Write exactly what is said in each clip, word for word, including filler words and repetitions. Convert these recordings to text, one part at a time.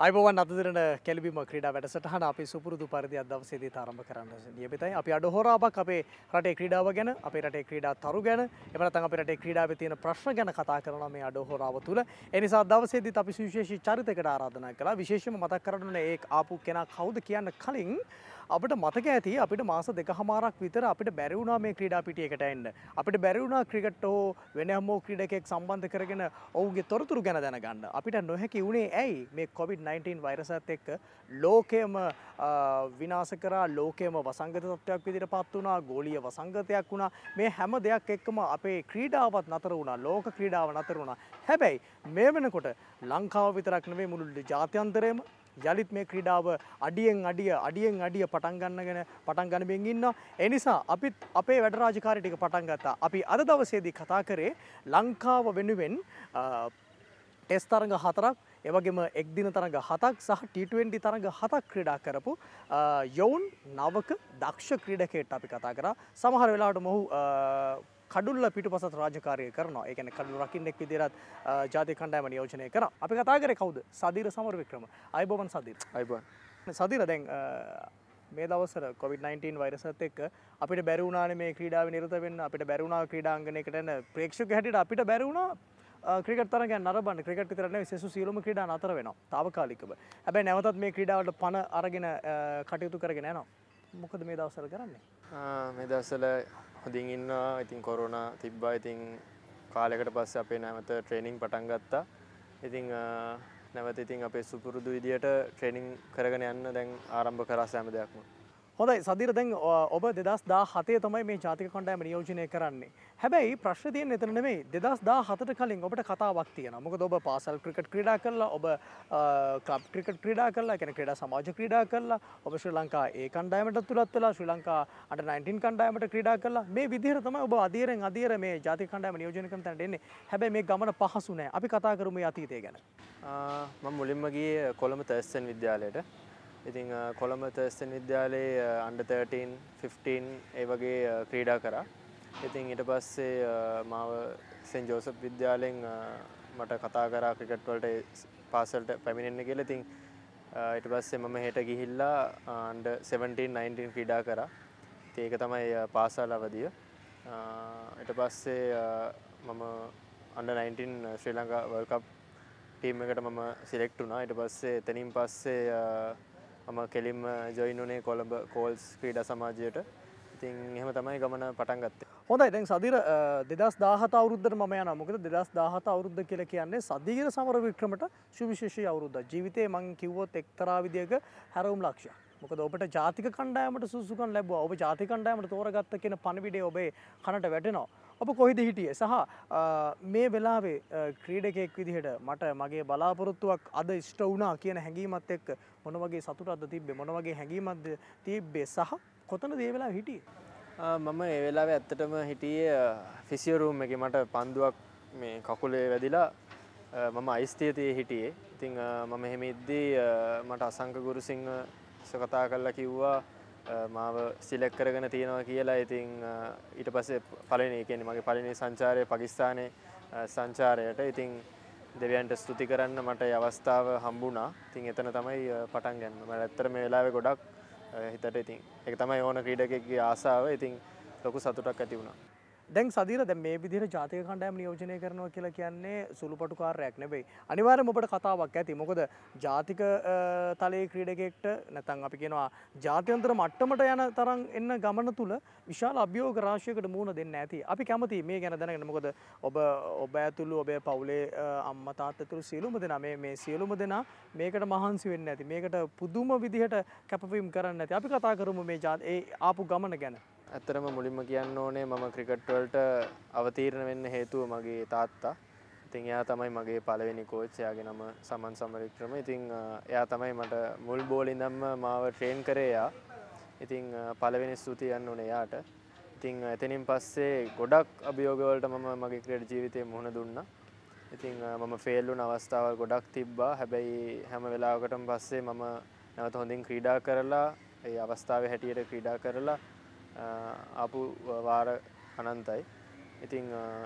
අයිබෝවන් අදදිරන කෙලිබිම ක්‍රීඩා වැඩසටහන අපි සුපුරුදු පරිදි අද දවසේදීත් ආරම්භ කරන්න නියමිතයි. අපි අඩ හොරාවක් අපේ රටේ ක්‍රීඩාව ගැන, අපේ රටේ ක්‍රීඩා තරු ගැන, එහෙම නැත්නම් අපේ රටේ ක්‍රීඩාවේ තියෙන ප්‍රශ්න ගැන කතා කරනවා මේ අඩ හොරාව තුල. ඒ නිසා දවසේදීත් අපි සුවිශේෂී චරිතයකට ආරාධනා කළා. විශේෂයෙන්ම මතක් කරගන්න ඒ ආපු කෙනා කවුද කියන්න කලින් අපිට මතක ඇති අපිට මාස දෙකමාරක් විතර අපිට බැරි වුණා මේ ක්‍රීඩා පිටියකට එන්න. අපිට බැරි වුණා ක්‍රිකට් හෝ වෙන හැම ක්‍රීඩකයෙක් සම්බන්ධ කරගෙන ඔවුන්ගේ තොරතුරු ගැන දැනගන්න. අපිට නොහැකි වුණේ ඇයි මේ කොවිඩ් නයින්ටීන් වෛරසත් එක්ක ලෝකයම විනාශ කරා, ලෝකයම වසංගත තත්ත්වයක් විදිහට පත් වුණා, ගෝලීය වසංගතයක් වුණා. මේ හැම දෙයක් එක්කම අපේ ක්‍රීඩාවත් නතර වුණා, ලෝක ක්‍රීඩාව නතර වුණා. හැබැයි මේ වෙනකොට ලංකාව විතරක් නෙවෙයි මුළු ජාත්‍යන්තරයේම යලිත් මේ ක්‍රීඩාව අඩියෙන් අඩිය අඩියෙන් අඩිය පටන් ගන්නගෙන පටන් ගන්නමින් ඉන්නවා. ඒ නිසා අපිත් අපේ වැඩ රාජකාරී ටික පටන් ගත්තා. අපි අද දවසේදී කතා කරේ ලංකාව වෙනුවෙන් ටෙස්ට් තරඟ හතරක්, ඒ වගේම එක් දින තරඟ හතක් සහ ටී ට්වෙන්ටි තරඟ හතක් ක්‍රීඩා කරපු යොවුන් නවක දක්ෂ ක්‍රීඩකයෙක්ට අපි කතා කරා. සමහර වෙලාවට මොහු කඩුල්ල පිටුපසට රාජකාරිය කරනවා. ඒ කියන්නේ කඩුල්ල රකින්නෙක් විදිහට ජාතික කණ්ඩායම නියෝජනය කරා. අපි කතා කරේ කවුද? සදීර සමරවික්‍රම. අයිබෝවන් සදීර. අයිබෝවන්. සදීර දැන් මේ දවස්වල කොවිඩ් නයින්ටීන් වෛරසත් එක්ක අපිට බැරි වුණානේ මේ ක්‍රීඩාවේ නිරත වෙන්න. අපිට බැරි වුණා ක්‍රීඩාංගණයකට එන්න. ප්‍රේක්ෂක හැටියට අපිට බැරි වුණා ක්‍රිකට් තරගයන් නරඹන්න. ක්‍රිකට් විතර නෙවෙයි සෙසු සියලුම ක්‍රීඩා නතර වෙනවා. తాවකාලිකව. හැබැයි නැවතත් මේ ක්‍රීඩාවට පණ අරගෙන කටයුතු කරගෙන යනවා. මොකද මේ දවස්වල කරන්නේ? මේ දවස්වල හොඳින් ඉන්නවා. ඉතින් කොරෝනා තිබ්බා. ඉතින් කාලයකට පස්සේ අපේ නැවත ට්‍රේනින් පටන් ගත්තා. ඉතින් නැවත ඉතින් අපේ සුපුරුදු විදියට ට්‍රේනින් කරගෙන යන්න දැන් ආරම්භ කරා සෑම දෙයක්ම. හොඳයි සදීර, දැන් ඔබ දෙදහස් දාහතේ තමයි මේ ජාතික කණ්ඩායම නියෝජනය කරන්නේ. හැබැයි ප්‍රශ්නේ තියෙන්නේ එතන නෙමෙයි. දෙදහස් දාහතට කලින් ඔබට කතාවක් තියෙනවා. මොකද ඔබ පාසල් ක්‍රිකට් ක්‍රීඩා කළා, ඔබ ක්ලබ් ක්‍රිකට් ක්‍රීඩා කළා, කියන්නේ ක්‍රීඩා සමාජ ක්‍රීඩා කළා. ඔබ ශ්‍රී ලංකා ඒ කණ්ඩායමට තුලත් වෙලා ශ්‍රී ලංකා අන්ඩර් නයින්ටීන් කණ්ඩායමට ක්‍රීඩා කළා. මේ විදිහට තමයි ඔබ අධීරෙන් අධීර මේ ජාතික කණ්ඩායම නියෝජනය කරන තැනට එන්නේ. හැබැයි මේ ගමන පහසු නෑ. අපි කතා කරමු මේ අතීතය ගැන. මම මුලින්ම ගියේ කොළඹ තර්ස්ටන් විද්‍යාලයට. ඉතින් කොළඹ තර්ස්ටන් විද්‍යාලයේ අන්ඩර් තර්ටීන් ෆිෆ්ටීන් ඒ වගේ ක්‍රීඩා කරා. ඉතින් ඊට පස්සේ මාව සෙන්ට් ජෝසප් විද්‍යාලයෙන් මට කතා කරා ක්‍රිකට් වලට පාසලට පැමිණෙන්න කියලා. ඉතින් ඊට පස්සේ මම හෙට ගිහිල්ලා අන්ඩර් සෙවන්ටීන් නයින්ටීන් ක්‍රීඩා කරා. ඉතින් ඒක තමයි පාසල් අවදිය. ඊට පස්සේ මම under nineteen Sri Lanka world cup team එකට මම සිලෙක්ට් වුණා. ඊට පස්සේ එතනින් පස්සේ මම කෙලින්ම ජොයින් වුණේ කොළඹ කෝල්ස් ක්‍රීඩා සමාජයට. ඉතින් එහෙම තමයි ගමන පටන් ගත්තේ. හොඳයි, දැන් සදීර දෙදහස් දාහත අවුරුද්දට මම යනවා. මොකද දෙදහස් දාහත අවුරුද්ද කියලා කියන්නේ සදීර සමරවික්‍රමට සුවිශේෂී අවුරුද්දක්. ජීවිතේ මං කිව්වොත් එක්තරා විදියක හැරවුම් ලක්ෂයක්. මොකද ඔබට ජාතික කණ්ඩායමට සුසුකම් ලැබුවා. ඔබ ජාතික කණ්ඩායමට තෝරගත්ත කියන පණිවිඩය ඔබේ කනට වැටෙනවා. ඔබ කොහෙද හිටියේ? සහ මේ වෙලාවේ ක්‍රීඩකයෙක් විදිහට මට මගේ බලාපොරොත්තුවක් අද ඉෂ්ට වුණා කියන හැඟීමත් එක්ක මොන වගේ සතුටක්ද තිබ්බේ? මොන වගේ හැඟීමක්ද තිබ්බේ? සහ කොතනද මේ වෙලාවේ හිටියේ? මම ඒ වෙලාවේ ඇත්තටම හිටියේ ෆිසියෝ රූම් එකේ. මට පන්දුවක් මේ කකුලේ වැදිලා මම අයිස් තියතේ හිටියේ. ඉතින් මම එහෙම ඉද්දී මට අසංක ගුරුසිංහ කතා කරලා කිව්වා මාව සිලෙක්ට් කරගෙන තියෙනවා කියලා. ඉතින් ඊට පස්සේ පළවෙනි කියන්නේ මගේ පළවෙනි සංචාරය පාකිස්තානයේ සංචාරයට. ඉතින් දෙවියන්ට ස්තුති කරන්න මට ඒ අවස්ථාව හම්බුණා. ඉතින් එතන තමයි පටන් ගන්න. මම ඇත්තට මේ වෙලාවේ ගොඩක් හිතට ඉතින් ඒක තමයි ඕන ක්‍රීඩකයෙක්ගේ ආසාව. ඉතින් ලොකු සතුටක් ඇති වුණා. දැන් සදීර, දැන් මේ විදිහට ජාතික කණ්ඩායම නියෝජනය කරනවා කියලා කියන්නේ සුළුපටු කාර්යයක් නෙවෙයි. අනිවාර්යයෙන්ම ඔබට කතාවක් ඇති. මොකද ජාතික තලයේ ක්‍රීඩකයෙක්ට නැත්නම් අපි කියනවා ජාත්‍යන්තර මට්ටමට යන තරම් එන්න ගමන තුල විශාල අභියෝග රාශියකට මුහුණ දෙන්න ඇති. අපි කැමතියි මේ ගැන දැනගන්න. මොකද ඔබ ඔබ ඇතුළු ඔබේ පවුලේ අම්මා තාත්තා ඇතුළු සියලුම දෙනා මේ මේ සියලුම දෙනා මේකට මහන්සි වෙන්න ඇති. මේකට පුදුම විදිහට කැපවීම කරන්න ඇති. අපි කතා කරමු මේ ඒ ආපු ගමන ගැන. ඇත්තටම මුලින්ම කියන්න ඕනේ මම ක්‍රිකට් වලට අවතීර්ණ වෙන්න හේතුව මගේ තාත්තා. ඉතින් එයා තමයි මගේ පළවෙනි කෝච්. එයාගේ නම සමන් සමරවික්‍රම. ඉතින් එයා තමයි මට මුල් බෝලේ ඉඳන්ම මාව ට්‍රේන් කරේ එයා. ඉතින් පළවෙනි ස්තුතිය යන්න ඕනේ එයාට. ඉතින් එතනින් පස්සේ ගොඩක් අභියෝග වලට මම මගේ ක්‍රීඩා ජීවිතේ මුහුණ දුන්නා. ඉතින් මම ෆේල් වුණ අවස්ථාවල් ගොඩක් තිබ්බා. හැබැයි හැම වෙලාවකටම පස්සේ මම නැවත හොඳින් ක්‍රීඩා කරලා ඒ අවස්ථාවේ හැටියට ක්‍රීඩා කරලා ආපු වාර අනන්තයි. ඉතින්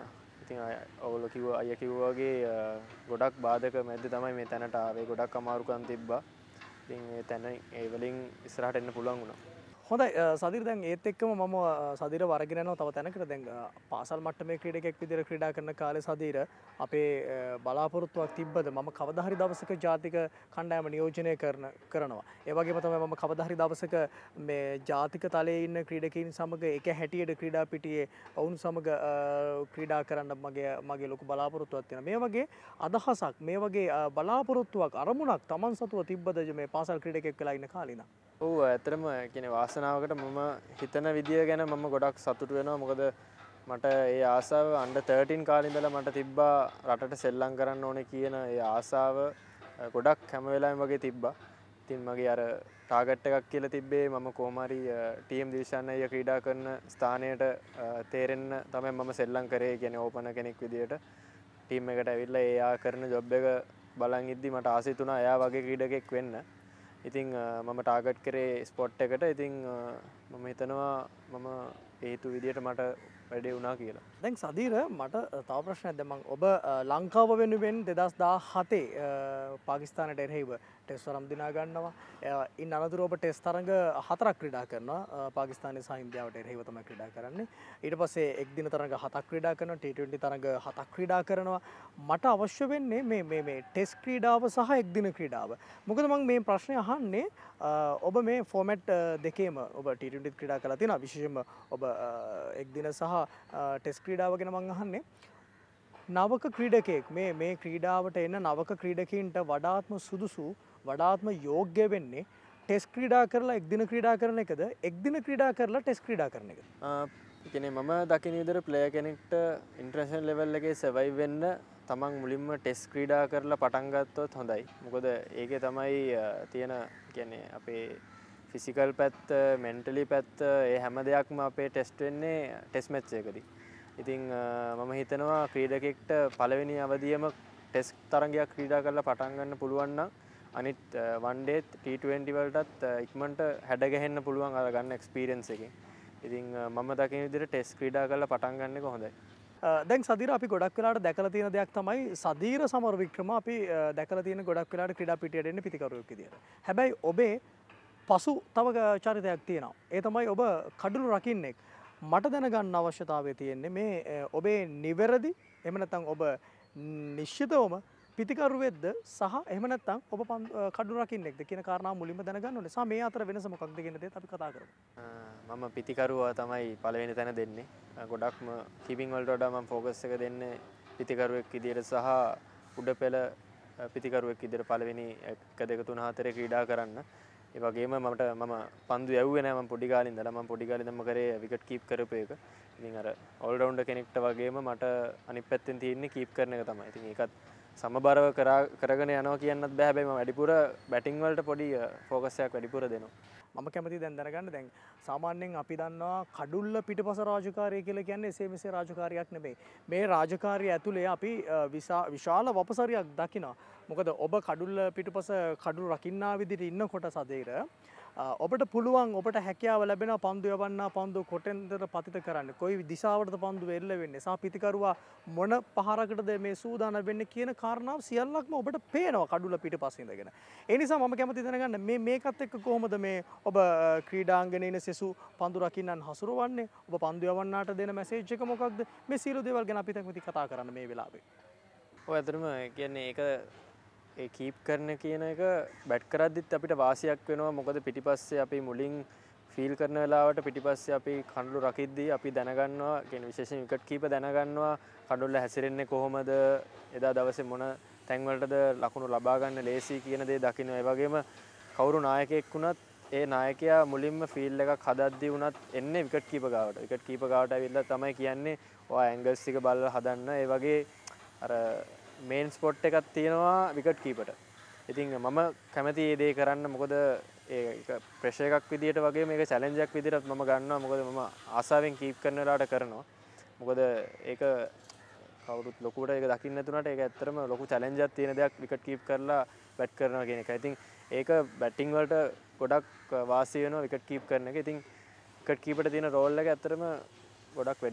ඉතින් ඔයගොල්ලෝ කිව්වා අයියා කිව්වා වගේ ගොඩක් බාධක මැද්දේ තමයි මේ තැනට ආවේ. ගොඩක් අමාරුකම් තිබ්බා. ඉතින් ඒ තැන ඒ වලින් ඉස්සරහට එන්න පුළුවන් වුණා. හොඳයි සදිර දැන් ඒත් එක්කම මම සදිර වරගෙන යනවා තව තැනකට. දැන් පාසල් මට්ටමේ ක්‍රීඩකයෙක් විදිහට ක්‍රීඩා කරන කාලේ සදිර අපේ බලාපොරොත්තුවක් තිබ්බද මම කවදා හරි දවසක ජාතික කණ්ඩායම නියෝජනය කරන කරනවා. ඒ වගේම තමයි මම කවදා හරි දවසක මේ ජාතික තලයේ ඉන්න ක්‍රීඩකයින් සමග එක හැටියට ක්‍රීඩා පිටියේ වුන් සමග ක්‍රීඩා කරන්න මගේ මගේ ලොකු බලාපොරොත්තුවක් තියෙනවා. මේ වගේ අදහසක් මේ වගේ බලාපොරොත්තුවක් අරමුණක් Taman සතුව තිබ්බද මේ පාසල් ක්‍රීඩකයෙක් වෙලා ඉන්න කාලේ ඉඳන්? ඔව් ඇත්තටම කියන්නේ වාසනාවකට මම හිතන විදිය ගැන මම ගොඩක් සතුටු වෙනවා. මොකද මට ඒ ආසාව අන්ඩර් තර්ටීන් කාලේ ඉඳලා මට තිබ්බා රටට සෙල්ලම් කරන්න ඕනේ කියන ඒ ආසාව ගොඩක් හැම වෙලාවෙම වගේ තිබ්බා. ඉතින් මගේ අර ටාගට් එකක් කියලා තිබ්බේ මම කොහොම හරි ටීම් දිවිෂන් අය ක්‍රීඩා කරන ස්ථානයට තේරෙන්න තමයි මම සෙල්ලම් කරේ. කියන්නේ ඕපනර් කෙනෙක් විදියට ටීම් එකට ඇවිල්ලා ඒ ආ කරන ජොබ් එක බලන් ඉද්දි මට ආසයි තුනා එයා වගේ ක්‍රීඩකෙක් වෙන්න. ඉතින් මම ටාගට් කරේ ස්පොට් එකට. ඉතින් මම හිතනවා මම හේතු විදියට මට වැඩේ වුණා කියලා. දැන් සදීර මට තව ප්‍රශ්නයක් දැන් මම ඔබ ලංකාව වෙනුවෙන් දෙදහස් දාහතේ පාකිස්තානයට එරෙහිව ටෙස්ට් තරම් දිනා ගන්නවා. ඉන් අනතුරුව ඔබ ටෙස්ට් තරඟ හතරක් ක්‍රීඩා කරනවා. පාකිස්තානයේ සහ ඉන්දියාවට එරෙහිව තමයි ක්‍රීඩා කරන්නේ. ඊට පස්සේ එක් දින තරඟ හතක් ක්‍රීඩා කරනවා. ටී ට්වෙන්ටි තරඟ හතක් ක්‍රීඩා කරනවා. මට අවශ්‍ය වෙන්නේ මේ මේ මේ ටෙස්ට් ක්‍රීඩාව සහ එක් දින ක්‍රීඩාව. මොකද මම මේ ප්‍රශ්නේ අහන්නේ ඔබ මේ ෆෝමැට් දෙකේම ඔබ ටී ට්වෙන්ටි ක්‍රීඩා කරලා තියෙනවා. විශේෂයෙන්ම ඔබ එක් දින සහ ටෙස්ට් ක්‍රීඩාව ගැන මම අහන්නේ. නවක ක්‍රීඩකයෙක් මේ මේ ක්‍රීඩාවට එන නවක ක්‍රීඩකයින්ට වඩාත්ම සුදුසු වඩාත්ම යෝග්‍ය වෙන්නේ ටෙස්ට් ක්‍රීඩා කරලා එක් දින ක්‍රීඩා කරන එකද එක් දින ක්‍රීඩා කරලා ටෙස්ට් ක්‍රීඩා කරන එකද? ඒ කියන්නේ මම දකින විදිහට ප්ලේයර් කෙනෙක්ට ඉන්ටර්නැෂනල් ලෙවල් එකේ සර්වයිව් වෙන්න තමන් මුලින්ම ටෙස්ට් ක්‍රීඩා කරලා පටන් ගත්තොත් හොඳයි. මොකද ඒකේ තමයි තියෙන කියන්නේ අපේ ෆිසිකල් පැත්ත, මෙන්ටලි පැත්ත, ඒ හැම දෙයක්ම අපේ ටෙස්ට් වෙන්නේ ටෙස්ට් මැච් එකකදී. ඉතින් මම හිතනවා ක්‍රීඩකෙක්ට පළවෙනි අවධියම ටෙස්ට් තරගයක් ක්‍රීඩා කරලා පටන් ගන්න පුළුවන් නම් අනිත් වන් ඩේ ටී ට්වෙන්ටි වලටත් ඉක්මනට හැඩ ගැහෙන්න පුළුවන් අර ගන්න එක්ස්පීරියන්ස් එකෙන්. ඉතින් මම දකින විදිහට ටෙස්ට් ක්‍රීඩා කරලා පටන් ගන්න එක හොඳයි. දැන් සදීර අපි ගොඩක් වෙලාට දැකලා තියෙන දෙයක් තමයි සදීර සමර වික්‍රම අපි දැකලා තියෙන ගොඩක් වෙලාට ක්‍රීඩා පිටියට එන්නේ පිටිකරුවෙක් විදියට. හැබැයි ඔබේ පසු තව චරිතයක් තියෙනවා. ඒ තමයි ඔබ කඩුළු රකින්නෙක්. මට දැනගන්න අවශ්‍යතාවය තියෙන්නේ මේ ඔබේ නිවැරදි එහෙම නැත්නම් ඔබ නිශ්චිතවම පිටිකරුවෙක්ද සහ එහෙම නැත්නම් ඔබ කඩුළු රකින්නෙක්ද කියන කාරණාව මුලින්ම දැනගන්න ඕනේ. සා මේ අතර වෙනස මොකක්ද කියන දේත් අපි කතා කරමු. මම පිටිකරුවා තමයි පළවෙනි තැන දෙන්නේ. ගොඩක්ම කීපින් වලට වඩා මම ෆෝකස් එක දෙන්නේ පිටිකරුවෙක් විදියට සහ උඩ පෙළ පිටිකරුවෙක් විදියට පළවෙනි එක දෙක තුන හතරේ ක්‍රීඩා කරන්න. ඒ වගේම මට මම පන්දු යවුවේ නෑ. මම පොඩි කාලේ ඉඳලා මම පොඩි කාලේ ඉඳන්ම කරේ විකට් කීප් කරපු එක. ඉතින් අර ඕල් රවුන්ඩර් කෙනෙක්ට වගේම මට අනිත් පැත්තෙන් තියෙන්නේ කීප් කරන එක තමයි. ඉතින් ඒකත් සමබරව කරගෙන යනවා කියන්නත් බෑ. හැබැයි මම වැඩිපුර බැටිං වලට පොඩි ෆෝකස් එකක් වැඩිපුර දෙනවා. මම කැමති දැන් දැනගන්න දැන් සාමාන්‍යයෙන් අපි දන්නවා කඩුල්ල පිටපස රාජකාරිය කියලා කියන්නේ එසේ මෙසේ රාජකාරියක් නෙමෙයි. මේ රාජකාරිය ඇතුලේ අපි විශාල වපසරියක් දකිනවා. මොකද ඔබ කඩුල්ල පිටපස කඩුළු රකින්නා විදිහට ඉන්නකොට සදේර ඔබට පුළුවන් ඔබට හැකියාව ලැබෙනවා පන්දු යවන්නා පන්දු කොටෙන්ද පතිත කරන්න. කොයි දිශාවටද පන්දු එල්ල වෙන්නේ? සහ පිටිකරුවා මොන පහරකටද මේ සූදානම් වෙන්නේ කියන කාරණාව සියල්ලක්ම ඔබට පේනවා කඩුල්ල පිටපස්සේ ඉඳගෙන. ඒ නිසා මම කැමති දැනගන්න මේ මේකත් එක්ක කොහොමද මේ ඔබ ක්‍රීඩාංගණයේ ඉන සෙසු පන්දු රකින්නන් හසුරවන්නේ? ඔබ පන්දු යවන්නාට දෙන මැසේජ් එක මොකක්ද? මේ සියලු දේවල් ගැන අපි කැමති කතා කරන්න මේ වෙලාවේ. ඔය අතරම කියන්නේ ඒක ඒ කීප් කරන කියන එක බැට් කරද්දිත් අපිට වාසියක් වෙනවා. මොකද පිටිපස්සේ අපි මුලින් ෆීල් කරන වෙලාවට පිටිපස්සේ අපි කඩුළු රකිද්දී අපි දැනගන්නවා කියන්නේ විශේෂයෙන් විකට් කීපර් දැනගන්නවා කඩුල්ල හැසිරෙන්නේ කොහොමද, එදා දවසේ මොන තැන්වලටද ලකුණු ලබා ගන්න ලේසි කියන දේ දකින්න. ඒ වගේම කවුරු නායකයෙක් වුණත් ඒ නායකයා මුලින්ම ෆීල්ඩ් එකක් හදද්දී වුණත් එන්නේ විකට් කීපර් ගාවට. විකට් කීපර් ගාවට ඇවිල්ලා තමයි කියන්නේ ඔයා ඇන්ගල්ස් ටික බලලා හදන්න. ඒ වගේ අර මේන් ස්පොට් එකක් තියෙනවා විකට් කීපර්ට. ඉතින් මම කැමති මේ දේ කරන්න. මොකද ඒක ප්‍රෙෂර් එකක් විදියට වගේ මේක චැලෙන්ජ් එකක් විදියටත් මම ගන්නවා. මොකද මම ආසාවෙන් කීප් කරන වෙලාවට කරනවා. මොකද ඒක කවුරුත් ලොකුවට ඒක දකින්න නැතුණාට ඒක ඇත්තටම ලොකු චැලෙන්ජ් එකක් තියෙන දෙයක් විකට් කීප් කරලා බැට් කරනවා කියන එක. ඉතින් ඒක බැටිං වලට ගොඩක් වාසි වෙනවා විකට් කීප් කරන එක. ඉතින් විකට් කීපර්ට තියෙන රෝල් එක ඇත්තටම ගොඩක් වැඩි.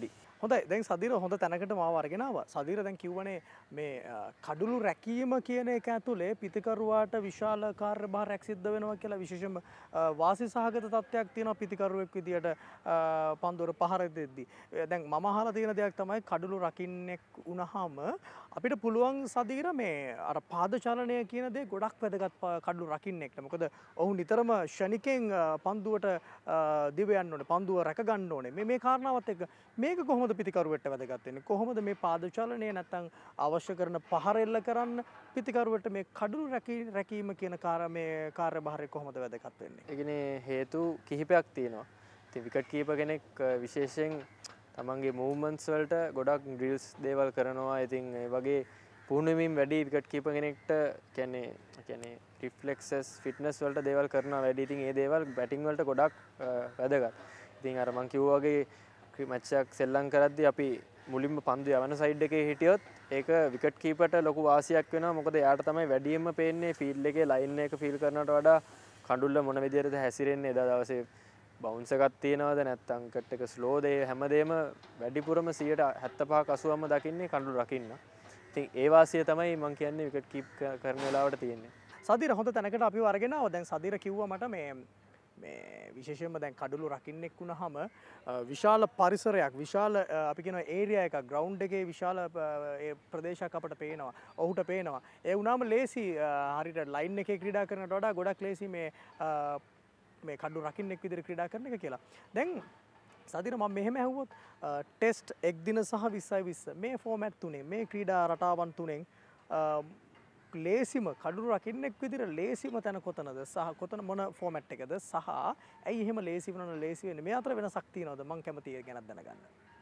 හොඳයි දැන් සදීර හොඳ තැනකට මාව අරගෙන ආවා. සදීර දැන් කිව්වනේ මේ කඩුළු රැකීම කියන එක ඇතුලේ පිතිකරුවාට විශාල කාර්යභාරයක් සිද්ධ වෙනවා කියලා විශේෂයෙන්ම වාසි සහගත තත්ත්වයක් තියෙනවා පිතිකරුවෙක් විදියට පන්දුර පහර දෙද්දී. දැන් මම අහලා තියෙන දෙයක් තමයි කඩුළු රකින්නෙක් වුණාම අපිට පුළුවන් සදීර මේ අර පාද චලනය කියන දේ ගොඩක් වැදගත් කඩුළු රකින්නෙක්ට. මොකද ඔහු නිතරම ෂණිකෙන් පන්දුවට දිව යන්න ඕනේ. පන්දුව රැක ගන්න ඕනේ. මේ මේ කාරණාවත් එක්ක මේක කොහොමද පිතිකරුවට වැදගත් වෙන්නේ? කොහොමද මේ පාද චලනය නැත්තම් අවශ්‍ය කරන පහර එල්ල කරන්න පිතිකරුවට මේ කඩුළු රැකීම කියන කාර්ය මේ කාර්යභාරය කොහොමද වැදගත් වෙන්නේ? ඒ කියන්නේ හේතු කිහිපයක් තියෙනවා. ඉතින් විකට් කීපර් කෙනෙක් විශේෂයෙන් තමන්ගේ මූව්මන්ට්ස් වලට ගොඩක් ඩ්‍රිල්ස් දේවල් කරනවා. ඉතින් ඒ වගේ පුහුණුවීම් වැඩි විකට් කීපර් කෙනෙක්ට කියන්නේ කියන්නේ රිෆ්ලෙක්සස් ෆිට්නස් වලට දේවල් කරනවා වැඩි. ඉතින් ඒ දේවල් බැටිං වලට ගොඩක් වැදගත්. ඉතින් අර මං කිව්වා වගේ මැච් එකක් සෙල්ලම් කරද්දී අපි මුලින්ම පන්දු යවන සයිඩ් එකේ හිටියොත් ඒක විකට් කීපර්ට ලොකු වාසියක් වෙනවා. මොකද එයාට තමයි වැඩියෙන්ම පේන්නේ ෆීල්ඩ් එකේ ලයින් එක ෆීල් කරනවට වඩා කඳුල්ල මොන විදිහටද හැසිරෙන්නේ. එදා දවසේ බවුන්ස් එකක් තියෙනවද නැත්නම් කට් එක ස්ලෝද ඒ හැමදේම වැඩිපුරම සියයට හැත්තෑ පහක් අසූවක්ම දකින්නේ කඳුළු රකින්න. ඉතින් ඒ වාසිය තමයි මම කියන්නේ විකට් කීප් කරන වෙලාවට තියෙන්නේ. සදීර හොඳ තැනකට අපිව අරගෙන ආවා. දැන් සදීර කිව්වා මට මේ මේ විශේෂයෙන්ම දැන් කඩුළු රකින්නෙක් වුණාම විශාල පරිසරයක් විශාල අපි කියනවා ඒරියා එකක් ග්‍රවුන්ඩ් එකේ විශාල ප්‍රදේශයක් අපට පේනවා. ඔහුට පේනවා. ඒ වුණාම ලේසි හරියට ලයින් එකේ ක්‍රීඩා කරනට වඩා ගොඩක් ලේසි මේ මේ කඩුළු රකින්නෙක් විදිහට ක්‍රීඩා කරන එක කියලා. දැන් සදීර මම මෙහෙම ඇහුවොත් ටෙස්ට් එක් දින සහ විස්සයි විස්ස මේ ෆෝමැට් තුනේ මේ ක්‍රීඩා රටාවන් තුනෙන් ලේසිම කඩුළු රකින්නෙක් විදිහට ලේසිම තැන කොතනද සහ කොතන මොන ෆෝමැට් එකද සහ ඇයි එහෙම ලේසි වෙනවද ලේසි වෙන්නේ මේ අතර වෙනසක් තියනවද මම කැමතියි ඒ ගැන දැනගන්න.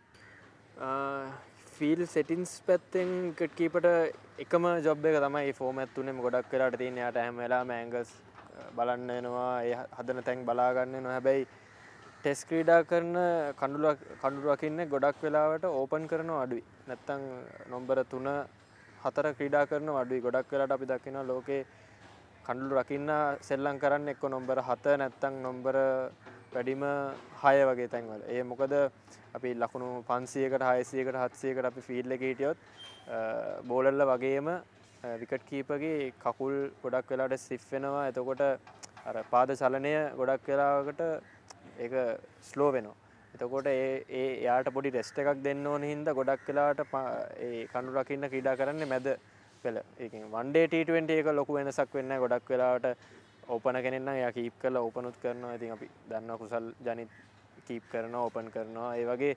ෆීල්ඩ් සෙටින්ග්ස් පැත්තෙන් විකට් කීපර්ට එකම ජොබ් එක තමයි මේ ෆෝමැට් තුනේම ගොඩක් වෙලාට තියෙන්නේ. යාට හැම වෙලාවෙම ඇන්ගල්ස් බලන්න වෙනවා. ඒ හදන තැන් බලා ගන්න වෙනවා. හැබැයි ටෙස්ට් ක්‍රීඩා කරන කඳුළු කඳුළු රකින්නේ ගොඩක් වෙලාවට ඕපන් කරනවා අඩුයි. නැත්තම් නම්බර තුන හතර ක්‍රීඩා කරනවා අඩුයි. ගොඩක් වෙලාවට අපි දකිනවා ලෝකේ කඳුළු රකින්න සෙල්ලම් කරන්නේ එක්ක නම්බර හත නැත්තම් නම්බර වැඩිම හය වගේ තැන්වල. ඒ මොකද අපි ලකුණු පන්සීයකට හයසීයකට හත්සීයකට අපි ෆීල්ඩ් එකේ හිටියොත් බෝලර්ලා වගේම විකට් කීපර්ගේ කකුල් ගොඩක් වෙලාවට ස්ටිෆ් වෙනවා. එතකොට අර පාද චලනය ගොඩක් වෙලාවකට ඒක ස්ලෝ වෙනවා. එතකොට ඒ ඒ යාට පොඩි රෙස්ට් එකක් දෙන්න ඕන හින්දා ගොඩක් වෙලාවට ඒ කඳුළු රකින්න ක්‍රීඩා කරන්නේ මැද පෙළ. ඒ කියන්නේ වන් ඩේ ටී ට්වෙන්ටි එක ලොකු වෙනසක් වෙන්නේ නැහැ. ගොඩක් වෙලාවට ඕපන කෙනෙක් නම් එයා කීප් කරලා ඕපන් උත් කරනවා. ඉතින් අපි දන්නවා කුසල් ජනිත් කීප් කරනවා ඕපන් කරනවා. ඒ වගේ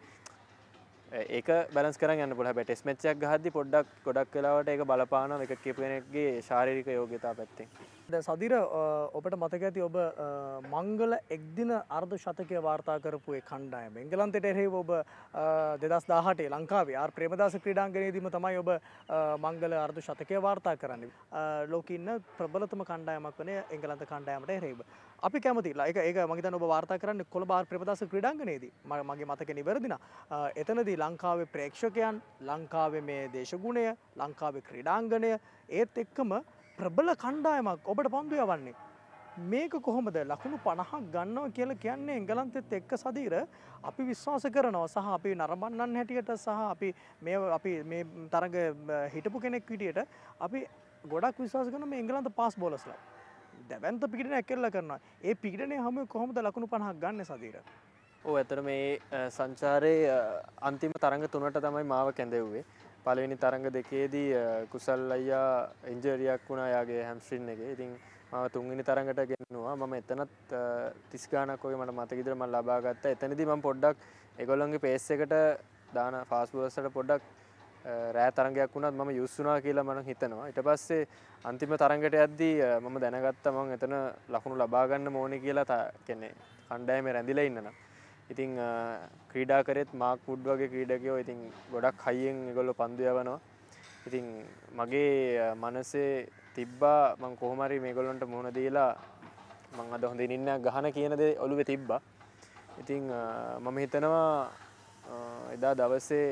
ඒක බැලන්ස් කරන් යන්න පුළුවන්. හැබැයි ටෙස්ට් මැච් එකක් ගහද්දි පොඩ්ඩක් ගොඩක් වෙලාවට ඒක බලපානවා විකට් කීපර් කෙනෙක්ගේ ශාරීරික යෝග්‍යතාව පැත්තෙන්. දැන් සදීර ඔබට මතක ඇති ඔබ මංගල එක්දින අර්ධ ශතකය වාර්තා කරපු ඒ කණ්ඩායම එංගලන්තයට එරෙහිව ඔබ දෙදහස් දාහටේ ලංකාවේ ආර් ප්‍රේමදාස ක්‍රීඩාංගණයේදීම තමයි ඔබ මංගල අර්ධ ශතකය වාර්තා කරන්නේ. ලෝකේ ඉන්න ප්‍රබලතම කණ්ඩායමක් වනේ එංගලන්ත කණ්ඩායමට එරෙහිව. අපි කැමතියි. ඒක ඒක මම හිතන්නේ ඔබ වාර්තා කරන්නේ කොළඹ ආර් ප්‍රේමදාස ක්‍රීඩාංගණයේදී. මගේ මතකේ නිවැරදි නම් එතනදී ලංකාවේ ප්‍රේක්ෂකයන්, ලංකාවේ මේ දේශගුණය, ලංකාවේ ක්‍රීඩාංගණය ඒත් එක්කම ප්‍රබල කණ්ඩායමක් ඔබට පන්දු යවන්නේ. මේක කොහොමද ලකුණු පනහක් ගන්නවා කියලා කියන්නේ එංගලන්තෙත් එක්ක සදීර අපි විශ්වාස කරනවා සහ අපි නරඹන්නන් හැටියට සහ අපි මේ අපි මේ තරඟ හිටපු කෙනෙක් විදියට අපි ගොඩක් විශ්වාස කරනවා මේ එංගලන්ත පාස් බෝලර්ස්ලා. දැවැන්ත පිටිනයක් කෙල්ල කරනවා. ඒ පිටිනේ හැම කොහොමද ලකුණු පනහක් ගන්න සදීර? ඔව් ඇත්තට මේ සංචාරයේ අන්තිම තරඟ තුනට තමයි මාව කැඳෙව්වේ. පළවෙනි තරඟ දෙකේදී කුසල් අයියා ඉන්ජරියක් වුණා යාගේ හැම්ස්ට්‍රින් එකේ. ඉතින් මම තුන්වෙනි තරඟට ගෙනුවා. මම එතනත් තිස් ගානක් වගේ මට මතක විදිහට මම ලබා ගත්තා. එතනදී මම පොඩ්ඩක් ඒගොල්ලන්ගේ පේස් එකට දාන ෆාස්ට් බෝලර්ස්ට පොඩ්ඩක් රෑ තරඟයක් වුණත් මම යූස් වුණා කියලා මම හිතනවා. ඊට පස්සේ අන්තිම තරඟට යද්දී මම දැනගත්තා මම එතන ලකුණු ලබා ගන්න ඕනේ කියලා. කියන්නේ කණ්ඩායමේ රැඳිලා ඉන්න නම්. ඉතින් ක්‍රීඩා කරෙත් මාක් වුඩ් වගේ ක්‍රීඩකයෝ ඉතින් ගොඩක් හයියෙන් ඒගොල්ලෝ පන්දු යවනවා. ඉතින් මගේ මනසේ තිබ්බා මම කොහොම හරි මේගොල්ලන්ට මුහුණ දීලා මම අද හොඳින් ඉන්නක් ගහන කියන දේ ඔළුවේ තිබ්බා. ඉතින් මම හිතනවා එදා දවසේ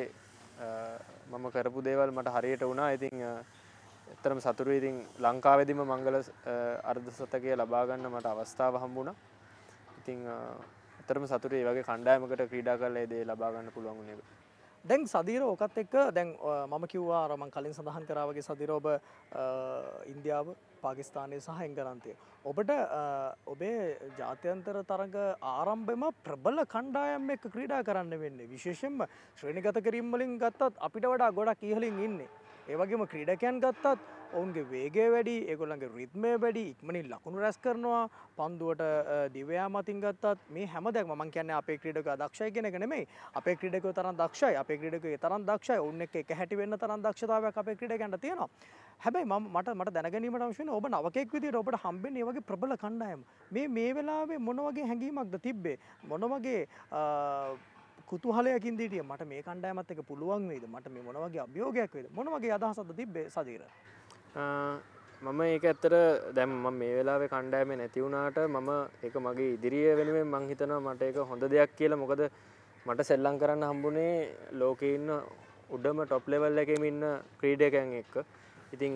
මම කරපු දේවල් මට හරියට වුණා. ඉතින් ඇත්තටම සතුටුයි. ඉතින් ලංකාවේදීම මංගල අර්ධ ශතකය ලබා ගන්න මට අවස්ථාව හම්බුණා. ඉතින් ඇත්තටම සතුටුයි. මේ වගේ කණ්ඩායමකට ක්‍රීඩා කරලා ඒ දේ ලබා ගන්න පුළුවන් වුණේ. දැන් සදීර ඕකත් එක්ක දැන් මම කිව්වා අර මම කලින් සඳහන් කරා වගේ සදීර ඔබ ඉන්දියාව පාකිස්තානය සහ එංගලන්තය ඔබට ඔබේ ජාත්‍යන්තර තරඟ ආරම්භෙම ප්‍රබල කණ්ඩායම් එක්ක ක්‍රීඩා කරන්න වෙන්නේ විශේෂයෙන්ම ශ්‍රේණිගත කිරීම වලින් ගත්තත් අපිට වඩා ගොඩක් ඉහළින් ඉන්නේ ඒ වගේම ක්‍රීඩකයන් ගත්තත් ඔවුන්ගේ වේගය වැඩි ඒගොල්ලන්ගේ රිද්මය වැඩි ඉක්මනින් ලකුණු රැස් කරනවා පන්දුවට දිවයා මතින් ගත්තත් මේ හැම දෙයක්ම මම කියන්නේ අපේ ක්‍රීඩකයෝ දක්ෂයි කියන එක නෙමෙයි අපේ ක්‍රීඩකයෝ තරම් දක්ෂයි අපේ ක්‍රීඩකයෝ තරම් දක්ෂයි ඔවුන් එක්ක එක හැටි වෙන්න තරම් දක්ෂතාවයක් අපේ ක්‍රීඩකයන්ට තියෙනවා හැබැයි මම මට මට දැනගැනීමට අවශ්‍ය වෙන්නේ ඔබ නවකෙක් විදියට ඔබට හම්බෙන්නේ මේ වගේ ප්‍රබල කණ්ඩායම මේ මේ වෙලාවේ මොන වගේ හැඟීමක්ද තිබ්බේ මොන වගේ කුතුහලයකින් දිටිය මට මේ කණ්ඩායමත් එක්ක පුළුවන් වේද මට මේ මොන වගේ අභියෝගයක් වේද මොන වගේ අදහසක්ද තිබ්බේ සදීර මම ඒක ඇත්තට දැන් මම මේ වෙලාවේ කණ්ඩායමේ නැති වුණාට මම ඒක මගේ ඉදිරිය වෙනුවෙන් මං හිතනවා මට ඒක හොඳ දෙයක් කියලා මොකද මට සෙල්ලම් කරන්න හම්බුනේ ලෝකේ ඉන්න උඩම টොප් ලෙවල් එකේම ඉන්න ක්‍රීඩකයන් එක්ක. ඉතින්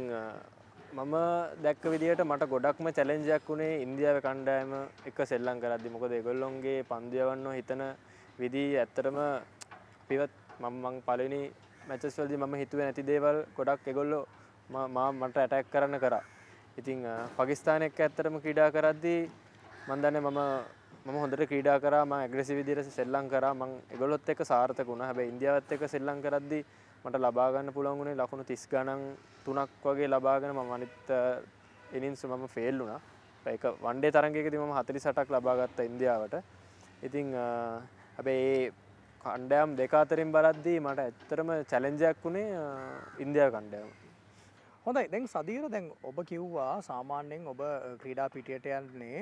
මම දැක්ක විදිහට මට ගොඩක්ම චැලෙන්ජ් එකක් උනේ ඉන්දියාවේ කණ්ඩායම එක්ක සෙල්ලම් කරද්දි. මොකද ඒගොල්ලොන්ගේ පන්දු යවන්න හිතන විදිහ ඇත්තටම පිවත් මම මං පළවෙනි මැචස් වලදී මම හිතුවේ නැති දේවල් ගොඩක් ඒගොල්ලෝ මම මට ඇටැක් කරන්න කරා. ඉතින් පාකිස්තාන එක්ක ඇත්තටම ක්‍රීඩා කරද්දී මම දන්නේ මම මම හොඳට ක්‍රීඩා කරා මම ඇග්‍රෙසිව් විදිහට සෙල්ලම් කරා මම ඒගොල්ලොත් එක්ක සාර්ථක වුණා. හැබැයි ඉන්දියාවත් එක්ක සෙල්ලම් කරද්දී මට ලබා ගන්න පුළුවන් වුණේ ලකුණු තිස් ගණන් තුනක් වගේ ලබාගෙන මම අනිත් ඉනින්ස් මම ෆේල් වුණා. ඒක වන් ඩේ තරඟයකදී මම හතළිස් අටක් ලබා ගත්තා ඉන්දියාවට. ඉතින් හැබැයි ඒ කණ්ඩායම් දෙක අතරින් බලද්දී මට ඇත්තටම චැලෙන්ජ් එකක් වුණේ ඉන්දියාව කණ්ඩායම. හොඳයි දැන් සදීර දැන් ඔබ කිව්වා සාමාන්‍යයෙන් ඔබ ක්‍රීඩා පිටියට යන්නේ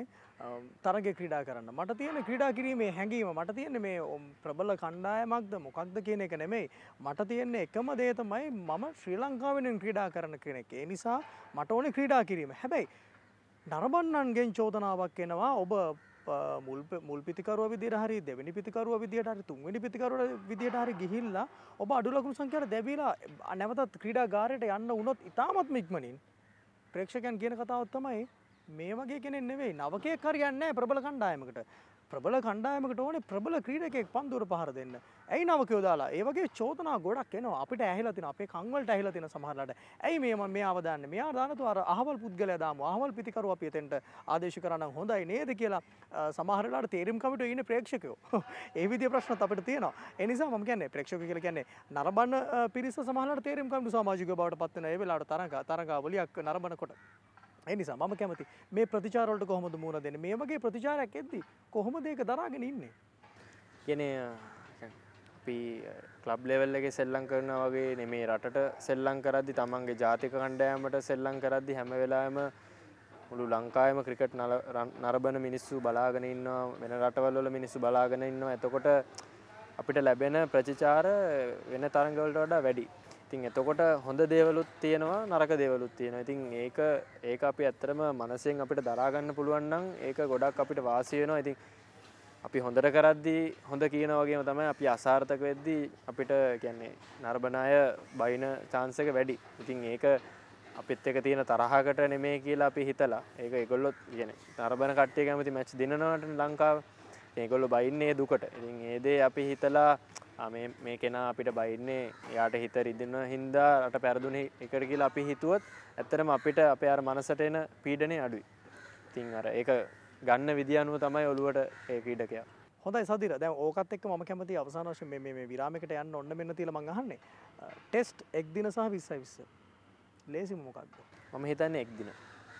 තරග ක්‍රීඩා කරන්න මට තියෙන ක්‍රීඩා කිරීමේ හැඟීම මට තියෙන්නේ මේ ප්‍රබල කණ්ඩායමක්ද මොකක්ද කියන එක නෙමෙයි මට තියෙන්නේ එකම දේ තමයි මම ශ්‍රී ලංකාවෙන් ක්‍රීඩා කරන කෙනෙක් ඒ නිසා මට ඕනේ ක්‍රීඩා කිරීම හැබැයි නරඹන්නන්ගෙන් චෝදනාවක් එනවා ඔබ මුල් මුල් පිතිකරුව විදියට හරි දෙවෙනි පිතිකරුව විදියට හරි තුන්වෙනි පිතිකරුව විදියට හරි ගිහිල්ලා ඔබ අඩු ලකුණු සංඛ්‍යාවට දැවිලා නැවතත් ක්‍රීඩාගාරයට යන්න වුණොත් ඉතාමත්ම ඉක්මනින් ප්‍රේක්ෂකයන් කියන කතාව තමයි මේ වගේ කෙනෙක් නෙවෙයි නවකයෙක් හරියන්නේ නැහැ ප්‍රබල කණ්ඩායමකට ප්‍රබල කණ්ඩායමකට ඕනේ ප්‍රබල ක්‍රීඩකයෙක් පන්දුවට පහර දෙන්න. ඇයි නවකයෝ දාලා? ඒ වගේ චෝදනා ගොඩක් එනවා. අපිට ඇහිලා තියෙනවා. අපේ කන් වලට ඇහිලා තියෙන සමහරලාට. ඇයි මේ මම මෙයාව දාන්නේ? මෙයා දානතු අර අහවල් පුද්ගලයා දාමු. අහවල් පිටිකරුව අපි එතෙන්ට ආදේශ කරා නම් හොඳයි නේද කියලා සමහරලාට තේරීම් කමිටුවේ ඉන්න ප්‍රේක්ෂකයෝ. ඒ විදිහේ ප්‍රශ්නත් අපිට තියෙනවා. ඒ නිසා මම කියන්නේ ප්‍රේක්ෂකයෝ කියලා කියන්නේ නරඹන පිරිස සමහරලාට තේරීම් කමිටු සමාජිකව බවට පත් වෙන ඒ වෙලාවට තරඟ තරඟාවලියක් නරඹනකොට ඒ නිසා මම කැමති මේ ප්‍රතිචාර වලට කොහොමද මුහුණ දෙන්නේ මේ වගේ ප්‍රතිචාරයක් එද්දි කොහොමද ඒක දරාගෙන ඉන්නේ කියන්නේ අපි ක්ලබ් ලෙවල් එකේ සෙල්ලම් කරනවා වගේ නෙමේ රටට සෙල්ලම් කරද්දි තමන්ගේ ජාතික කණ්ඩායමට සෙල්ලම් කරද්දි හැම වෙලාවෙම මුළු ලංකාවේම ක්‍රිකට් නරඹන මිනිස්සු බලාගෙන ඉන්නවා වෙන රටවල් වල මිනිස්සු බලාගෙන ඉන්නවා එතකොට අපිට ලැබෙන ප්‍රතිචාර වෙන තරඟ වලට වඩා වැඩි ඉතින් එතකොට හොඳ දේවලුත් තියෙනවා නරක දේවලුත් තියෙනවා. ඉතින් ඒක ඒක අපි ඇත්තටම මනසෙන් අපිට දරා ගන්න පුළුවන් නම් ඒක ගොඩක් අපිට වාසි වෙනවා. ඉතින් අපි හොඳට කරද්දී හොඳ කියනා වගේම තමයි අපි අසාර්ථක වෙද්දී අපිට කියන්නේ නරඹන අය බයින chance එක වැඩි. ඉතින් ඒක අපිත් එක තියෙන තරහකට නෙමෙයි කියලා අපි හිතලා ඒක ඒගොල්ලොත් කියන්නේ නරඹන කට්ටිය කැමති මැච් දිනනවට ලංකාව. ඒගොල්ලෝ බයින්නේ දුකට. ඉතින් ඒ දේ අපි හිතලා මේ මේ කෙනා අපිට බයින්නේ එයාට හිත රිදෙන හින්දා රට පෙරදුනේ එකට කියලා අපි හිතුවොත් ඇත්තටම අපිට අපේ අර මනසට එන පීඩනේ අඩුයි. ඉතින් අර ඒක ගන්න විදිය අනුව තමයි ඔළුවට ඒ ක්‍රීඩකයා. හොඳයි සදිර. දැන් ඕකත් එක්ක මම කැමතියි අවසාන වශයෙන් මේ මේ මේ විරාමයකට යන්න ඔන්න මෙන්න තියලා මම අහන්නේ. ටෙස්ට් එක් දින සහ විස්සයි විස්ස. ලේසිම මොකක්ද? මම හිතන්නේ එක් දින.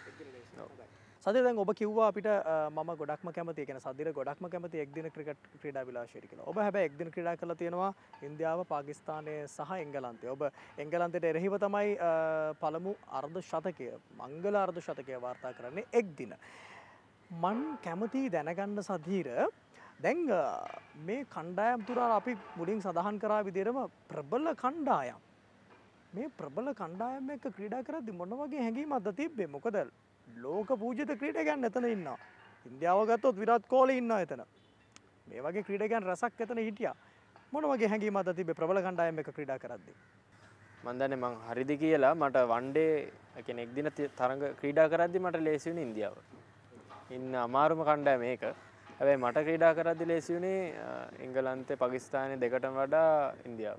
සදිර දැන් ඔබ කිව්වා අපිට මම ගොඩක්ම කැමති ඒ කියන්නේ සදිර ගොඩක්ම කැමති එක් දින ක්‍රිකට් ක්‍රීඩා විලාසයට කියලා. ඔබ හැබැයි එක් දින ක්‍රීඩා කරලා තියෙනවා ඉන්දියාව, පාකිස්තානය සහ එංගලන්තය. ඔබ එංගලන්තයට එරෙහිව තමයි පළමු අර්ධ ශතකය, මංගල අර්ධ ශතකය වාර්තා කරන්නේ එක් දින. මන් කැමති දැනගන්න සදිර දැන් මේ කණ්ඩායම් තුරා අපි මුලින් සඳහන් කරා විදිහටම ප්‍රබල කණ්ඩායම්. මේ ප්‍රබල කණ්ඩායම් එක්ක ක්‍රීඩා කරද්දි මොන වගේ හැඟීමක්ද තිබ්බේ? මොකද ලෝක පූජිත ක්‍රීඩකයන් එතන ඉන්නවා. ඉන්දියාව ගත්තොත් විරාට් කෝලි ඉන්නවා එතන. මේ වගේ ක්‍රීඩකයන් රසක් එතන හිටියා. මොන වගේ හැඟීමක්ද තිබ්බේ ප්‍රබල කණ්ඩායම් එක්ක ක්‍රීඩා කරද්දී? මම දන්නේ මං හරිද කියලා මට වන් ඩේ කියන්නේ එක් දින තරඟ ක්‍රීඩා කරද්දී මට ලේසි වුණේ ඉන්දියාව. ඉන්න අමාරුම කණ්ඩායම මේක. හැබැයි මට ක්‍රීඩා කරද්දී ලේසි වුණේ එංගලන්තේ පාකිස්තානේ දෙකටම වඩා ඉන්දියාව.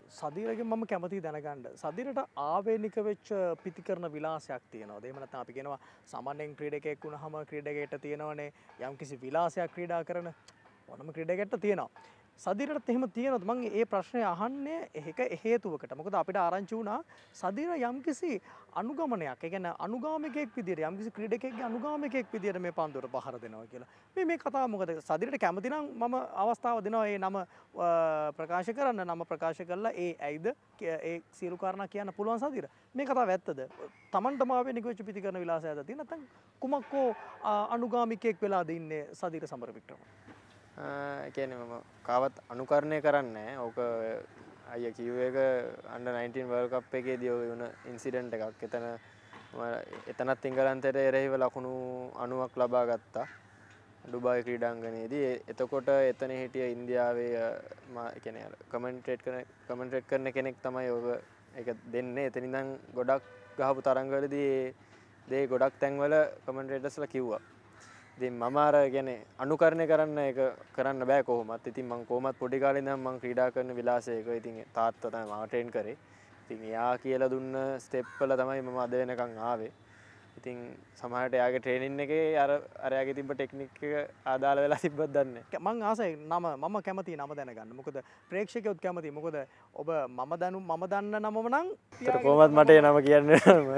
සදීරගෙන් මම කැමති දැනගන්න සදිරට ආවේනික වෙච්ච පිතිකරන විලාසයක් තියෙනවා. එහෙම නැත්නම් අපි කියනවා සාමාන්‍යයෙන් ක්‍රීඩකයෙක් වුණාම ක්‍රීඩකයට තියෙනවනේ යම්කිසි විලාසයක් ක්‍රීඩා කරන ඕනම ක්‍රීඩකයට තියෙනවා. සදිරට එහෙම තියෙනවද? මම මේ ප්‍රශ්නේ අහන්නේ ඒක හේතුවකට. මොකද අපිට ආරංචි වුණා සදිර යම්කිසි අනුගමනයක්, ඒ කියන්නේ අනුගාමිකයෙක් විදියට යම්කිසි ක්‍රීඩකයෙක්ගේ අනුගාමිකයෙක් විදියට මේ පන්දුවට පහර දෙනවා කියලා. මේ මේ කතාව මොකද? සදිරට කැමති නම් මම අවස්ථාව දෙනවා ඒ නම ප්‍රකාශ කරන්න. නම ප්‍රකාශ කළා ඒ ඇයිද ඒ සියලු කාරණා කියන්න පුළුවන් සදිර. මේ කතාව ඇත්තද? Tamanටම ආවෙනික වෙච්ච පිටිකරන විලාසයක්ද තියෙන නැත්නම් කුමක්කෝ අනුගාමිකයෙක් වෙලාද ඉන්නේ සදිර සමරවික්‍රම? ඒ කියන්නේ මම කාවත් අනුකරණය කරන්නේ ඕක අයියා කිව්ව එක අන්ඩර් නයින්ටීන් වර්ල්ඩ් කප් එකේදී ඔය වුණ ඉන්සිඩන්ට් එකක්. එතන එතනත් එංගලන්තයට එරෙහිව ලකුණු අනූවක් ලබා ගත්තා ඩුබායි ක්‍රීඩාංගණයේදී. එතකොට එතන හිටිය ඉන්දියාවේ මා කියන්නේ අර කමෙන්ටේට් කරන කමෙන්ටේට් කරන කෙනෙක් තමයි ඔක ඒක දෙන්නේ. එතන ඉඳන් ගොඩක් ගහපු තරංගවලදී දේ ගොඩක් තැන්වල කමෙන්ටේටර්ස්ලා කිව්වා. ඉතින් මම අර කියන්නේ අනුකරණය කරන්න ඒක කරන්න බෑ කොහොමත්. ඉතින් මම කොහොමත් පොඩි කාලේ ඉඳන් මම ක්‍රීඩා කරන විලාසයක ඉතින් තාත්තා තමයි මාව ට්‍රේන් කරේ. ඉතින් එයා කියලා දුන්න ස්ටෙප් වල තමයි මම අද වෙනකන් ආවේ. ඉතින් සමහරට එයාගේ ට්‍රේනින් එකේ අර අරයාගේ තිබ්බ ටෙක්නික් එක ආදාළ වෙලා තිබ්බත් දන්නේ නැහැ. මං ආසයි නම මම කැමතියි නම දැනගන්න. මොකද ප්‍රේක්ෂකයොත් කැමතියි. මොකද ඔබ මම දනු මම දන්න නමම නම් ඒතර කොහොමත් මට ඒ නම කියන්න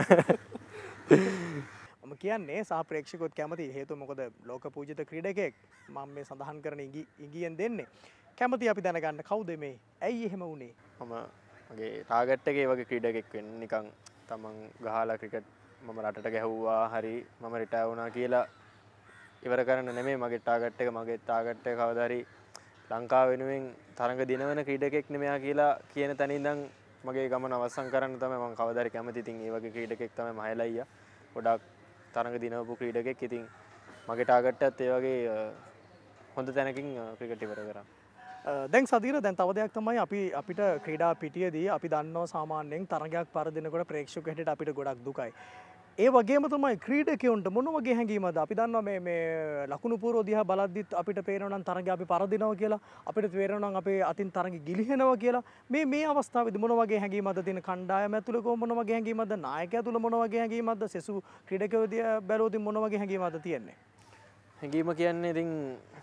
මම කියන්නේ සහ ප්‍රේක්ෂකයොත් කැමතියි. හේතුව මොකද ලෝක පූජිත ක්‍රීඩකයෙක් මම මේ සඳහන් කරන ඉඟි ඉඟියෙන් දෙන්නේ. කැමතියි අපි දැනගන්න කවුද මේ? ඇයි එහෙම වුනේ? මම මගේ ටාගට් එකේ වගේ ක්‍රීඩකෙක් වෙන්න නිකන් තමන් ගහලා ක්‍රිකට් මම රටට ගැහුවා හරි මම රිටයර් වුණා කියලා ඉවර කරන්න නෙමෙයි මගේ ටාගට් එක. මගේ ටාගට් එක කවදා හරි ලංකාව වෙනුවෙන් තරඟ දිනවන ක්‍රීඩකෙක් නෙමෙයා කියලා කියන තැන ඉඳන් මගේ ගමන අවසන් කරන්න තමයි මම කවදා හරි කැමති. ඉතින් ඒ වගේ ක්‍රීඩකෙක් තමයි මහේල අයියා. ගොඩක් තරඟ දිනවපු ක්‍රීඩකෙක්. ඉතින් මගේ ටාගට් එකත් ඒ වගේ හොඳ තැනකින් ක්‍රිකට් ඉවර කරා. දැන් සදීර දැන් තව දෙයක් තමයි අපි අපිට ක්‍රීඩා පිටියේදී අපි දන්නවා සාමාන්‍යයෙන් තරගයක් පරදිනකොට ප්‍රේක්ෂක හැටියට අපිට ගොඩක් දුකයි. ඒ වගේම තමයි ක්‍රීඩකයන්ට මොන වගේ හැඟීමක්ද? අපි දන්නවා මේ මේ ලකුණු පූර්ව දිහා බලද්දිත් අපිට පේනවා නම් තරගය අපි පරදිනවා කියලා. අපිට තේරෙනවා නම් අපේ අතින් තරගය ගිලිහෙනවා කියලා. මේ මේ අවස්ථාවේදී මොන වගේ හැඟීමක්ද තියෙන? කණ්ඩායම ඇතුළේ කො මොන වගේ හැඟීමක්ද? නායකයා ඇතුළේ මොන වගේ හැඟීමක්ද? සෙසු ක්‍රීඩකයෝ දිහා බැලුවොත් මොන වගේ හැඟීමක්ද තියෙන්නේ? හැඟීම කියන්නේ ඉතින්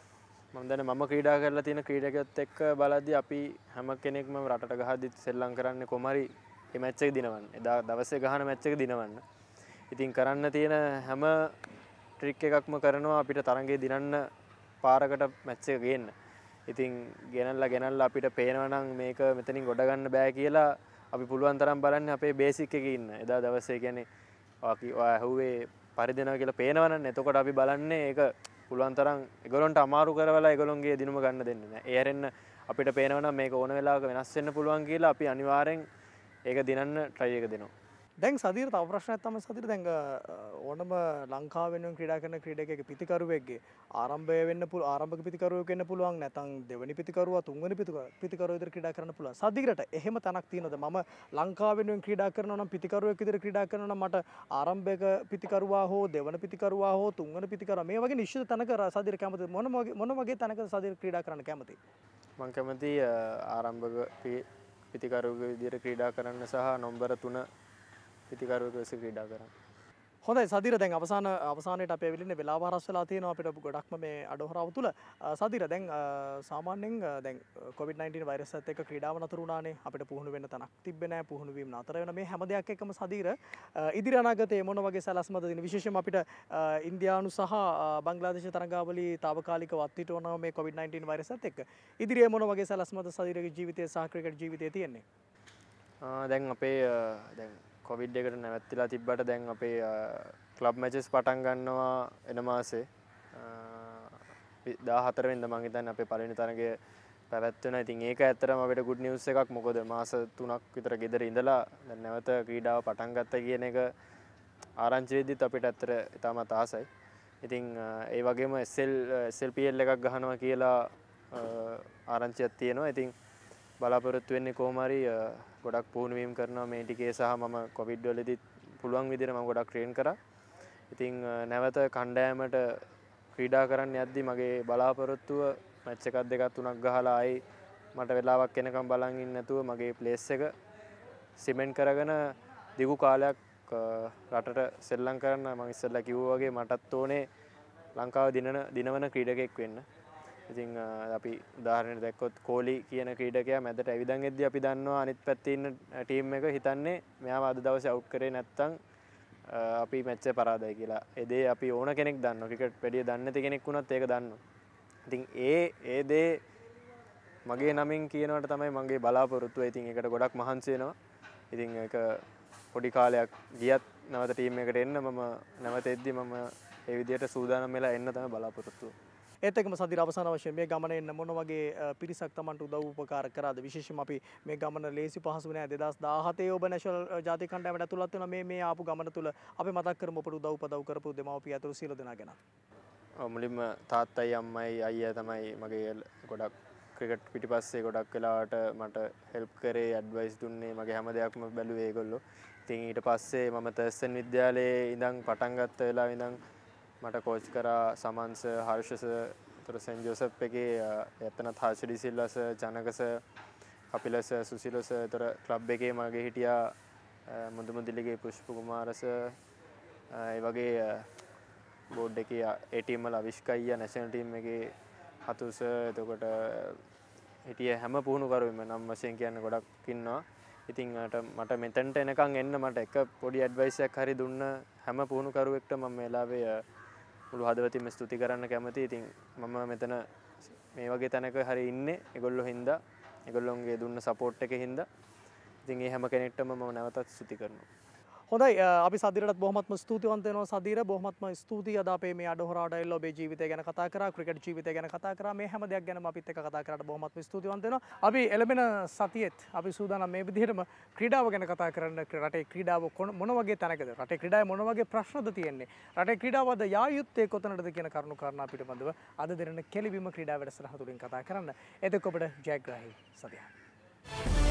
මම දැන් මම ක්‍රීඩා කරලා තියෙන ක්‍රීඩකයොත් එක්ක බලද්දී අපි හැම කෙනෙක්ම රටට ගහද්දි සෙල්ලම් කරන්නේ කොහොම හරි මේ මැච් එක දිනවන්න. එදා දවසේ ගහන මැච් එක දිනවන්න. ඉතින් කරන්න තියෙන හැම ට්‍රික් එකක්ම කරනවා අපිට තරඟේ දිනන්න පාරකට මැච් එක ගේන්න. ඉතින් ගෙනල්ලා ගෙනල්ලා අපිට පේනවා නම් මේක මෙතනින් ගොඩ ගන්න බෑ කියලා අපි පුළුවන් තරම් බලන්නේ අපේ බේසික් එකේ ඉන්න. එදා දවසේ කියන්නේ ඔය ඇහුවේ පරිදිනවා කියලා පේනවනම් එතකොට අපි බලන්නේ ඒක පුළුවන් තරම් ඒගොල්ලන්ට අමාරු කරවලා ඒගොල්ලන්ගේ දිනුම ගන්න දෙන්නේ නැහැ. ඒ හැරෙන්න අපිට පේනවනම් මේක ඕන වෙලාවක වෙනස් වෙන්න පුළුවන් කියලා අපි අනිවාර්යෙන් ඒක දිනන්න try එක දෙනවා. දැන් සදීර තව ප්‍රශ්නයක් තමයි සදීර දැන් ඕනම ලංකාව වෙනුවෙන් ක්‍රීඩා කරන ක්‍රීඩකයෙක් පිතිකරුවෙක්ගේ ආරම්භය වෙන්න පුළුවන් ආරම්භක පිතිකරුවෙක් වෙන්න පුළුවන් නැත්නම් දෙවෙනි පිතිකරුවා තුන්වෙනි පිතිකරුවා විතර ක්‍රීඩා කරන්න පුළුවන්. සදීරට එහෙම තැනක් තියෙනවද? මම ලංකාව වෙනුවෙන් ක්‍රීඩා කරනවා නම් පිතිකරුවෙක් විතර ක්‍රීඩා කරනවා නම් මට ආරම්භක පිතිකරුවා හෝ දෙවන පිතිකරුවා හෝ තුන්වෙනි පිතිකරුවා මේ වගේ නිශ්චිත තැනක සදීර කැමති මොන වගේ මොන වගේ තැනක සදීර ක්‍රීඩා කරන්න කැමති? මම කැමති ආරම්භක පිතිකරුවෙක් විදිහට ක්‍රීඩා කරන්න සහ නම්බර තුන පිතිකරුවෙක් ලෙස ක්‍රීඩා කරන්න. හොඳයි සදීර දැන් අවසාන අවසානයේට අපි ඇවිල්ලා ඉන්නේ වෙලාව හරස් වෙලා තියෙනවා අපිට ගොඩක්ම මේ අඩහොරාව තුල. සදීර දැන් සාමාන්‍යයෙන් දැන් කොවිඩ් නයින්ටීන් වෛරස් එකත් එක්ක ක්‍රීඩාව නතර වුණානේ. අපිට පුහුණු වෙන්න තැනක් තිබ්බේ නැහැ. පුහුණු වීම නතර වෙන මේ හැම දෙයක් එක්කම සදීර ඉදිරි අනාගතයේ මොන වගේ සැලැස්මද දෙන විශේෂයෙන්ම අපිට ඉන්දියානු සහ බංග්ලාදේශ තරගාවලි తాවකාලිකව අත්හිටවනවා මේ කොවිඩ් නයින්ටීන් වෛරස් එකත් එක්ක. ඉදිරියේ මොන වගේ සැලැස්මද සදීරගේ ජීවිතයේ සහ ක්‍රිකට් ජීවිතයේ තියෙන්නේ? දැන් අපේ දැන් කොවිඩ් එකට නැවැත්තිලා තිබ්බට දැන් අපේ ක්ලබ් මැචස් පටන් ගන්නවා එන මාසේ දාහතර වෙනිදා මම හිතන්නේ අපේ පළවෙනි තරගය පැවැත්වෙනවා. ඉතින් ඒක ඇත්තටම අපිට good news එකක්. මොකද මාස තුනක් විතර ගෙදර ඉඳලා දැන් නැවත ක්‍රීඩාව පටන් ගත්තා කියන එක ආරංචි වෙද්දිත් අපිට ඇත්තට ඉතාමත් ආසයි. ඉතින් ඒ වගේම S L S L P L එකක් ගහනවා කියලා ආරංචියක් තියෙනවා. ඉතින් බලාපොරොත්තු වෙන්නේ කොහොම හරි ගොඩක් පුහුණු වීම කරනවා මේ ටිකේ සහ මම කොවිඩ් වලදීත් පුළුවන් විදිහට මම ගොඩක් ට්‍රේන් කරා. ඉතින් නැවත කණ්ඩායමට ක්‍රීඩා කරන්න යද්දි මගේ බලාපොරොත්තුව මැච් එකක් දෙකක් තුනක් ගහලා ආයි මට වෙලාවක් එනකම් බලන් ඉන්න නැතුව මගේ ප්ලේස් එක සිමෙන්ට් කරගෙන දිගු කාලයක් රටට සෙල්ලම් කරන්න මම ඉස්සෙල්ලා කිව්වා වගේ මටත් ඕනේ ලංකාවේ දිනන දිනවන ක්‍රීඩකයෙක් වෙන්න. ඉතින් අපි උදාහරණයක් දැක්කොත් කෝලි කියන ක්‍රීඩකයා මැදට ඇවිදන් එද්දී අපි දන්නවා අනිත් පැත්තේ ඉන්න ටීම් එක හිතන්නේ මෙයාව අද දවසේ අවුට් කරේ නැත්නම් අපි මැච් එක පරාදයි කියලා. ඒ දේ අපි ඕන කෙනෙක් දන්නවා. ක්‍රිකට් පැඩිය දන්නේ නැති කෙනෙක් වුණත් ඒක දන්නවා. ඉතින් ඒ ඒ දේ මගේ නමින් කියනවට තමයි මගේ බලාපොරොත්තුව. ඉතින් ඒකට ගොඩක් මහන්සි වෙනවා. ඉතින් ඒක පොඩි කාලයක් ගියත් නැවත ටීම් එකට එන්න මම නැවත එද්දි මම ඒ විදිහට සූදානම් වෙලා එන්න තමයි බලාපොරොත්තු වෙන්නේ. ඒත් එක්කම සදිර අවසාන වශයෙන් මේ ගමන එන්න මොන වගේ පිරිසක් Tamanට උදව් උපකාර කරාද? විශේෂයෙන්ම අපි මේ ගමන ලේසි පහසු නෑ. දෙදාස් දාහතේ ඔබ නැෂනල් ජාතික කණ්ඩායමට ඇතුළත් වෙන මේ මේ ආපු ගමන තුල අපි මතක් කරමු ඔබට උදව් උපදව් කරපු දෙමව්පිය අතුරු සියලු දෙනා ගැන. ඔව් මුලින්ම තාත්තයි අම්මයි අයියා තමයි මගේ ගොඩක් ක්‍රිකට් පිටිපස්සේ ගොඩක් වෙලාවට මට හෙල්ප් කරේ ඇඩ්වයිස් දුන්නේ මගේ හැම දෙයක්ම බැලුවේ ඒගොල්ලෝ. ඉතින් ඊට පස්සේ මම තර්ස්ටන් විද්‍යාලයේ ඉඳන් පටන් ගත්ත වෙලාවෙ ඉඳන් මට කෝච් කරා සමන්ස හර්ෂස තොර සෙන්ට් ජෝසප් එකේ එතනත් හර්ෂ ඩිසිල්වස ජනකස කපිලස සුසිලස තොර ක්ලබ් එකේ මගේ හිටියා මුදු මුදලිගේ පුෂ්ප කුමාරස ඒ වගේ බෝඩ් එකේ ඒ ටීම් වල අවිෂ්කයියා නැෂනල් ටීම් එකේ හතුස එතකොට හිටිය හැම පුහුණුකරුවෙම නම් වශයෙන් කියන්න ගොඩක් ඉන්නවා. ඉතින් මට මෙතනට එනකන් එන්න මට එක පොඩි ඇඩ්වයිස් එකක් හරි දුන්න හැම පුහුණුකරුවෙක්ට මම මේ වෙලාවේ මුළු හදවතින්ම ස්තුති කරන්න කැමතියි. ඉතින් මම මෙතන මේ වගේ තැනක හරි ඉන්නේ ඒගොල්ලෝ හින්දා ඒගොල්ලොන්ගේ දුන්න සපෝට් එකේ හින්දා. ඉතින් ඒ හැම කෙනෙක්ටම මම නැවතත් ස්තුති කරනවා. හොඳයි අපි සදිරටත් බොහොමත්ම ස්තුතිවන්ත වෙනවා. සදිර බොහොමත්ම ස්තුතියි අද අපේ මේ අඩහොරාට එල්ල ඔබේ ජීවිතය ගැන කතා කරා, ක්‍රිකට් ජීවිතය ගැන කතා කරා. මේ හැම දෙයක් ගැනම අපිත් එක්ක කතා කරාට බොහොමත්ම ස්තුතිවන්ත වෙනවා. අපි එළඹෙන සතියේත් අපි සූදානම් මේ විදිහටම ක්‍රීඩාව ගැන කතා කරන්න. රටේ ක්‍රීඩාව මොන වගේ තැනකද? රටේ ක්‍රීඩාවේ මොන වගේ ප්‍රශ්නද තියෙන්නේ? රටේ ක්‍රීඩාව අද යා යුත්තේ කොතනටද කියන කරුණු කාරණා පිළිබඳව අද දෙරණ කෙලිවිම ක්‍රීඩා වැඩසටහන තුලින් කතා කරන්න. එතකොට ඔබට ජයග්‍රාහී සතියක්.